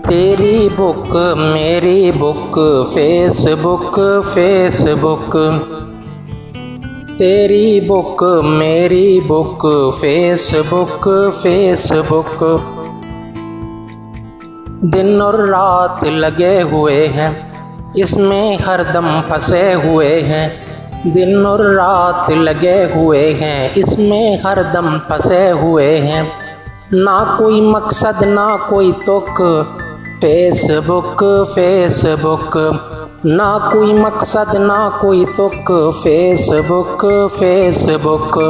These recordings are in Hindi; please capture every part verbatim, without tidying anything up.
तेरी बुक मेरी बुक फेसबुक फेसबुक। तेरी बुक मेरी बुक फेसबुक फेसबुक। दिन और रात लगे हुए हैं इसमें हरदम फंसे हुए हैं। दिन और रात लगे हुए हैं इसमें हरदम फंसे हुए हैं। ना कोई मकसद ना कोई तुक फेसबुक फेसबुक। ना कोई मकसद ना कोई तुक फेसबुक फेसबुक।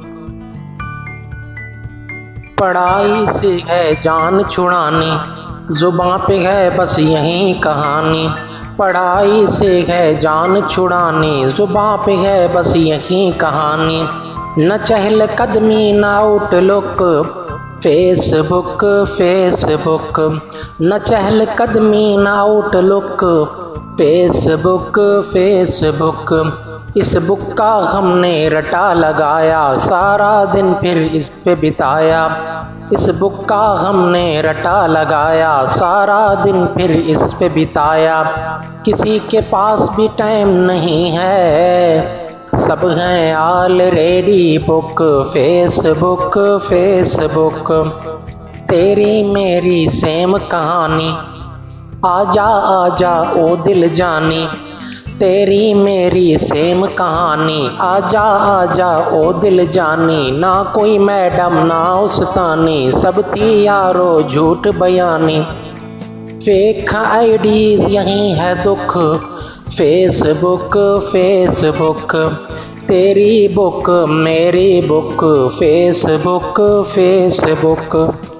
पढ़ाई से है जान छुड़ानी जुबां पे है बस यही कहानी। पढ़ाई से है जान छुड़ानी जुबां पे है बस यही कहानी। न चहल कदमी न आउटलुक फेसबुक फेसबुक। न चहल कदमी न आउटलुक फेसबुक फेसबुक। इस बुक का हमने रटा लगाया सारा दिन फिर इस पे बिताया। इस बुक का हमने रटा लगाया सारा दिन फिर इस पे बिताया। किसी के पास भी टाइम नहीं है सब हैं ऑलरेडी बुक फेसबुक फेसबुक। तेरी मेरी सेम कहानी आजा आजा ओ दिल जानी। तेरी मेरी सेम कहानी आजा आजा ओ दिल जानी। ना कोई मैडम ना उस्तानी सब थी यारो झूठ बयानी। फेक आईडीज यही है दुख फेसबुक फेसबुक। तेरी बुक मेरी बुक फेसबुक फेसबुक।